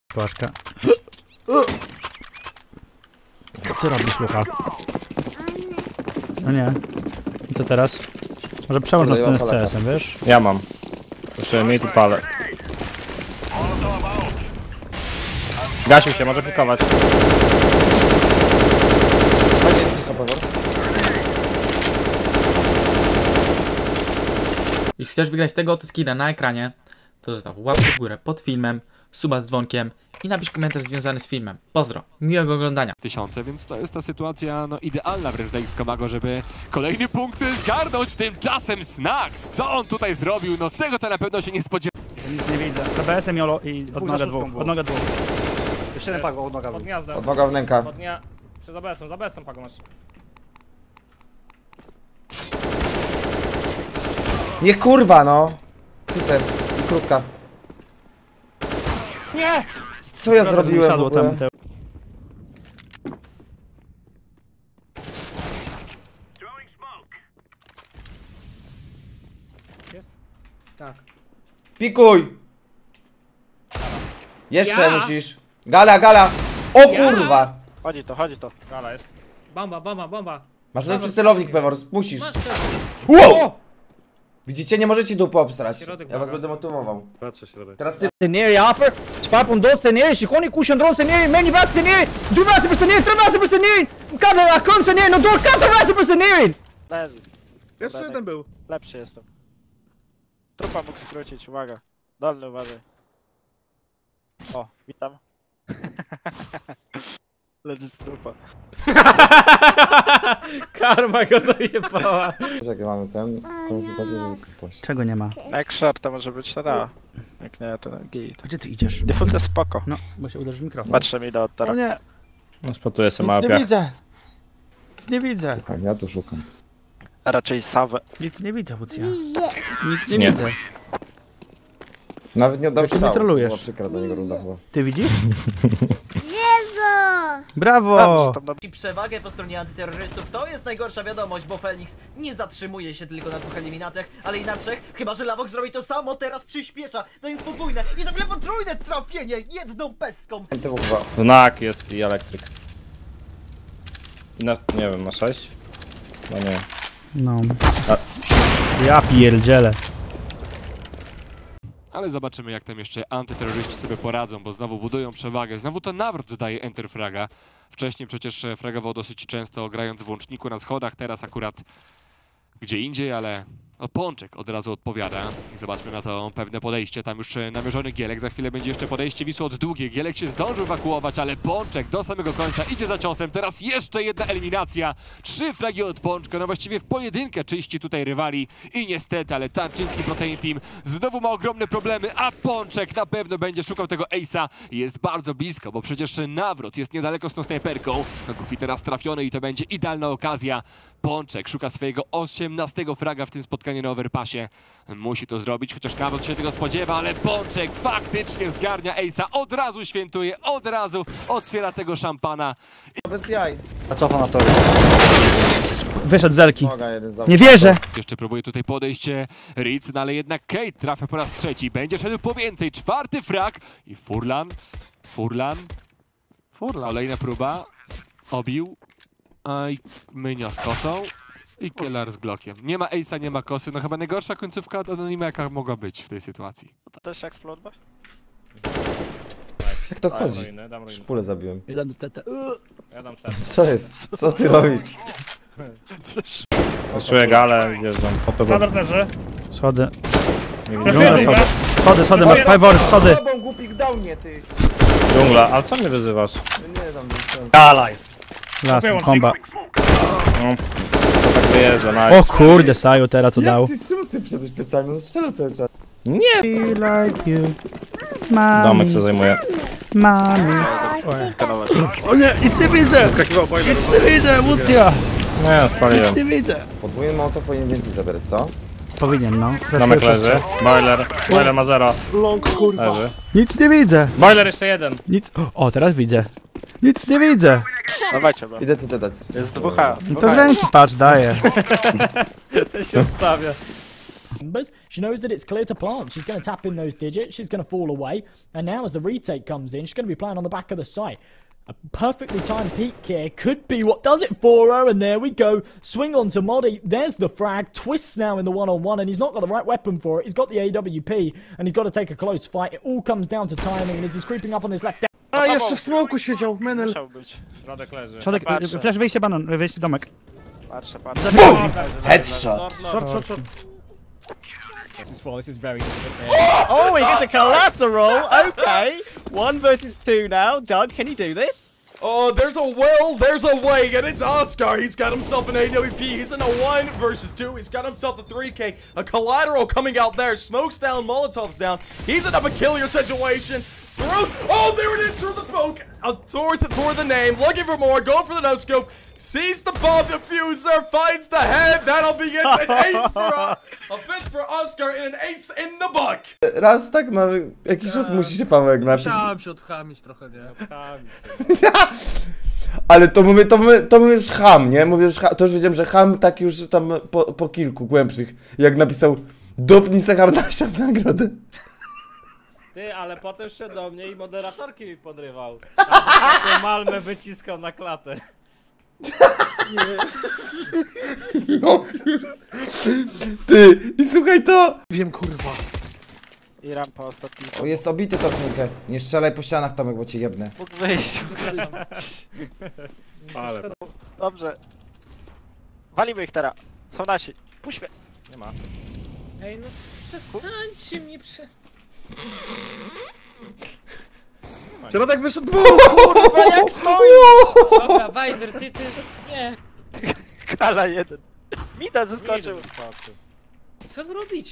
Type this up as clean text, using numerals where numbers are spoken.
Płaszka. Co ty robisz, Luka? No nie. I co teraz? Może przełącz na stronę z CS-em, wiesz? Ja mam. Proszę, miej tu palę. Gasił się, może pikować. Jeśli chcesz wygrać tego oto skina na ekranie, to zostaw łapkę w górę pod filmem, suba z dzwonkiem i napisz komentarz związany z filmem. Pozdro, miłego oglądania. Więc to jest ta sytuacja idealna wręcz dla X-Komago, żeby kolejny punkt zgarnąć. Tymczasem Snax, co on tutaj zrobił? No tego to na pewno się nie spodziewał. Nic nie widzę. TBS-em Jolo i od nogę dwóch. Od nogę dwóch. Jeszcze jeden pago, od noga. Pod gniazdem. Od noga wnęka. Pod gnia... Przed za BS-em pago masz. Nie kurwa no! Cycer i krótka. Nie! Co ja zrobiłem w ogóle? tam. Jest? Tak. Pikuj! Jeszcze musisz. Gala, gala! O kurwa! Chodzi to. Gala jest. Bomba. Masz lepszy celownik, Pewor, musisz. Masz też. Wow! Widzicie, nie możecie dupy obstrać. Środek, Ja was dobra. będę motywował. Patrzę środek. Teraz ty. Scenarii offer, spapam do scenarii, shikoni kusian drone scenarii, many vas scenarii, 2 vas per scenarii, 3 vas per scenarii, kada kon scenarii, no do 4 vas per scenarii. Leży. Jeszcze jeden był. Lepszy jestem. Trupa mógł skrócić, uwaga. Dolny uważaj. O, witam. Leży z trupa. Karma go dojebała. Czekaj, mamy ten. Żeby kupować. Czego nie ma? Jak short to może być tada. Jak nie, to git. Gdzie ty idziesz? Default jest spoko. No, bo się uderzysz w mikrofon. Patrzę mi do od teraz. nie, No, spotuję sobie Nic nie mapę. widzę. nic nie widzę. Słuchaj, ja tu szukam. A raczej sawę. Nic nie widzę, Lucja. Nic nie Nie. widzę. Nawet nie oddał Jak ty mnie strzału. trolujesz? Była przykra do niego runda chyba. Ty widzisz? Brawo! Tam I przewagę po stronie antyterrorystów to jest najgorsza wiadomość, bo Felix nie zatrzymuje się tylko na 2 eliminacjach, ale i na 3, chyba że Lawok zrobi to samo, teraz przyspiesza, dając podwójne i za chwilę potrójne trafienie jedną pestką. Ty chyba. Znak jest i elektryk. I na, nie wiem, na 6? No nie. No. Ja pierdzielę. Ale zobaczymy, jak tam jeszcze antyterroryści sobie poradzą, bo znowu budują przewagę. Znowu to nawrót dodaje Enter Fraga. Wcześniej przecież fragował dosyć często, grając w łączniku na schodach, teraz akurat gdzie indziej, ale no, Pączek od razu odpowiada. I zobaczmy na to pewne podejście. Tam już namierzony Gielek, za chwilę będzie jeszcze podejście Wisły od długie. Gielek się zdążył ewakuować, ale Pączek do samego końca idzie za ciosem. Teraz jeszcze jedna eliminacja. 3 fragi od Pączka, no właściwie w pojedynkę czyści tutaj rywali. I niestety, ale Tarczyński Protein Team znowu ma ogromne problemy, a Pączek na pewno będzie szukał tego ace'a. Jest bardzo blisko, bo przecież nawrót jest niedaleko z tą snajperką. No Goofy teraz trafiony i to będzie idealna okazja. Pączek szuka swojego 18 fraga w tym spotkaniu na overpassie. Musi to zrobić, chociaż nawrót się tego spodziewa, ale Pączek faktycznie zgarnia ace'a. Od razu świętuje, od razu otwiera tego szampana. Bez jaj. A cofa na to. Wyszedł Zelki. Noga jeden za. Nie wierzę! Jeszcze próbuje tutaj podejść Ritz, no ale jednak Kate trafia po raz trzeci. Będzie szedł po więcej. 4. frag i Furlan. Kolejna próba. Obił. A i Mynia z kosą. I Killer z Glockiem. Nie ma ace'a, nie ma kosy. No chyba najgorsza końcówka od Anonima, jaka mogła być w tej sytuacji. To też explode? Jak to chodzi? Dam ruiny. Szpulę zabiłem. Ja dam C. Co jest? Co ty robisz? Czuję galę, wjeżdżam. Nadal leży. Schody. Nie widzę. Dżungla, schody, masz Pajwor, schody. Tobą głupik dał mnie, ty. Dżungla, ale co mnie wyzywasz? Nie tam nie. Gala jest. Las, komba. No, to tak wyjeżdża, nice. O kurde, Saju teraz co dał. Jak ty, czemu ty wszedłeś plecami? No strzelał cały czas. Nie! Feel like you. Mami, Domek co zajmuje. mami. Skanować. O nie, nic nie widzę! Nic nie widzę, Lucja! Nie, spaliłem. Nic nie widzę. Podwójny moto powinien więcej zabrać, co? Powinien, no. Domek leży. Boiler ma 0. Leży. Nic nie widzę. Boiler jeszcze 1. Nic. O, teraz widzę. Nic nie widzę. Dawajcie, bo. Idę CT dać. Jest 2H. No to z ręki patrz, daję. się stawia. numbers. She knows that it's clear to plant. She's going to tap in those digits. She's going to fall away. And now as the retake comes in, she's going to be playing on the back of the site. A perfectly timed peek here could be what does it for her. And there we go. Swing onto Modi. There's the frag. Twists now in the one-on-one. And he's not got the right weapon for it. He's got the AWP. And he's got to take a close fight. It all comes down to timing. And as he's creeping up on this left. A, jeszcze w smoku siedział, menel. Musiał być. Środek leży. Środek, Patrzę. flash, wyjście banan, wyjście domek. Patrzę, patrzę. Headshot. This is very difficult. Oh, he gets a collateral. Okay, 1 versus 2 now. Doug, can you do this? Oh, there's a will, there's a way, and it's Oscar. He's got himself an AWP. He's in a 1 versus 2. He's got himself a 3K. A collateral coming out there. Smoke's down, Molotov's down. He's in a peculiar situation. Throws. Oh, there it is through the smoke. For the name. Looking for more. Going for the no scope. Sees the bomb diffuser. Finds the head. That'll be it. An 8 for a 5th for Oscar and an 8 in the book. Raz tak, no, jakiś czas musi się Pawełek napić. Chciałem się odchamić trochę, nie? Ale to mówię już ham, nie? Mówię już to już wiedziałem, że ham tak już tam po kilku głębszych. Jak napisał dopnij se Hardasia w nagrodę. Ty, ale potem szedł do mnie i moderatorki mi podrywał. A Malmę wyciskał na klatę. No. Ty, i słuchaj to! Wiem, kurwa. I rampa ostatni. O, jest obity to czynkę. Nie strzelaj po ścianach, Tomek, bo cię jebnę. Mógł wyjść. Przepraszam. Ale Dobrze. Walimy ich teraz. Są nasi. Puść mnie. nie ma. Ej, no przestańcie mnie Środek wyszedł Kurwa, jak stoi! Dobra, Weiser, ty, nie. Kala jeden. Mida zeskoczył. Co wy robicie?